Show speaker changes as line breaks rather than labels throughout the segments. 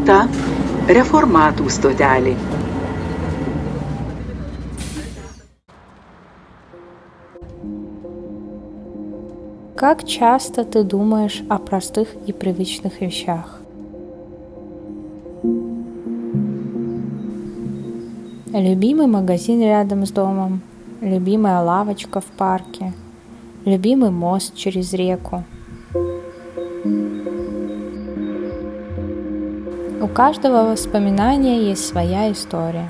realtà reformatus totale.
Как часто ты думаешь о простых и привычных вещах? Любимый магазин рядом с домом, любимая лавочка в парке, любимый мост через реку. У каждого воспоминания есть своя история.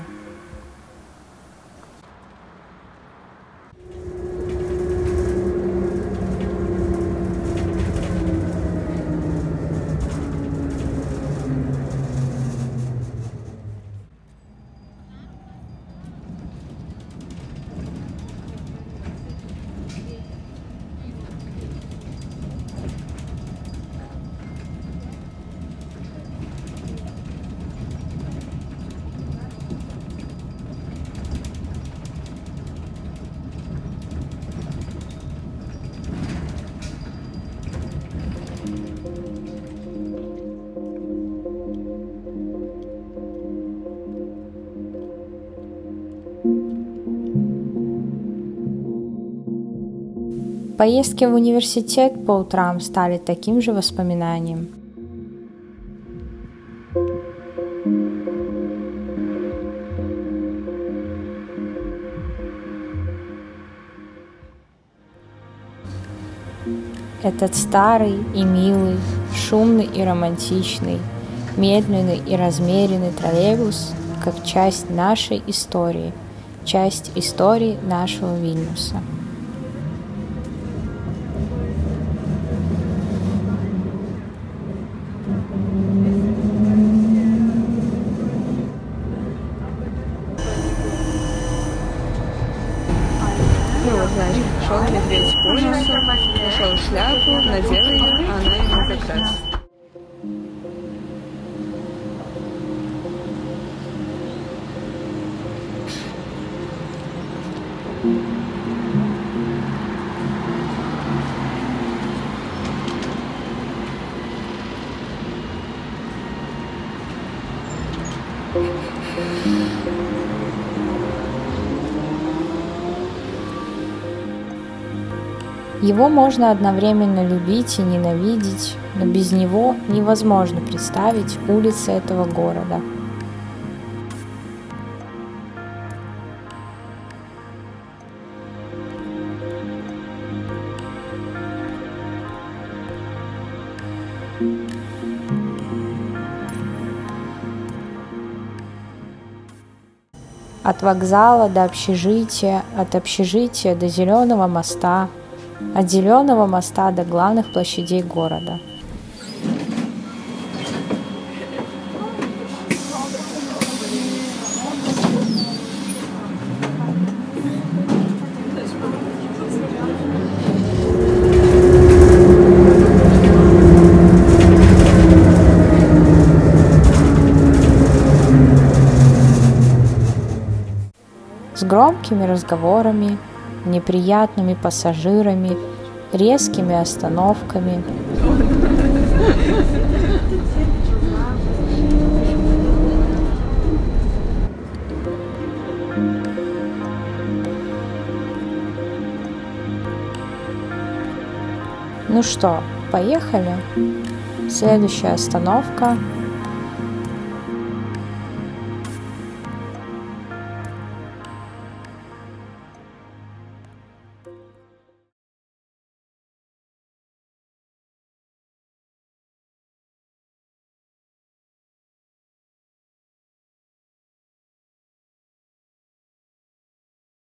Поездки в университет по утрам стали таким же воспоминанием. Этот старый и милый, шумный и романтичный, медленный и размеренный троллейбус как часть нашей истории, часть истории нашего Вильнюса.
Знаешь, шел медведь по лесу, нашел шляпу, надел ее, а она ему как раз.
Его можно одновременно любить и ненавидеть, но без него невозможно представить улицы этого города. От вокзала до общежития, от общежития до Зеленого моста, от Зеленого моста до главных площадей города. С громкими разговорами, неприятными пассажирами, резкими остановками. Ну что, поехали? Следующая остановка